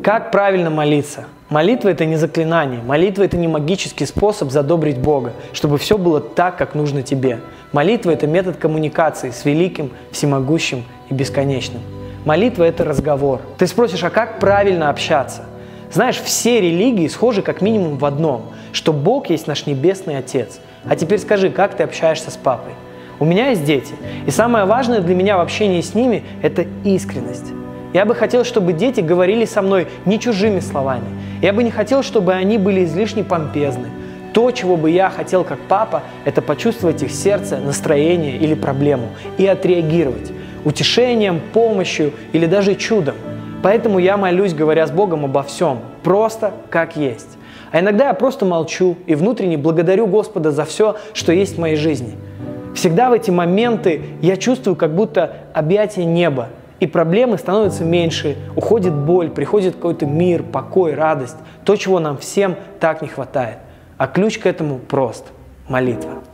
Как правильно молиться? Молитва – это не заклинание, молитва – это не магический способ задобрить Бога, чтобы все было так, как нужно тебе. Молитва – это метод коммуникации с великим, всемогущим и бесконечным. Молитва – это разговор. Ты спросишь, а как правильно общаться? Знаешь, все религии схожи как минимум в одном, что Бог есть наш Небесный Отец. А теперь скажи, как ты общаешься с папой? У меня есть дети, и самое важное для меня в общении с ними – это искренность. Я бы хотел, чтобы дети говорили со мной не чужими словами. Я бы не хотел, чтобы они были излишне помпезны. То, чего бы я хотел как папа, это почувствовать их сердце, настроение или проблему и отреагировать утешением, помощью или даже чудом. Поэтому я молюсь, говоря с Богом обо всем, просто как есть. А иногда я просто молчу и внутренне благодарю Господа за все, что есть в моей жизни. Всегда в эти моменты я чувствую, как будто объятие неба, и проблемы становятся меньше, уходит боль, приходит какой-то мир, покой, радость, то, чего нам всем так не хватает. А ключ к этому прост – молитва.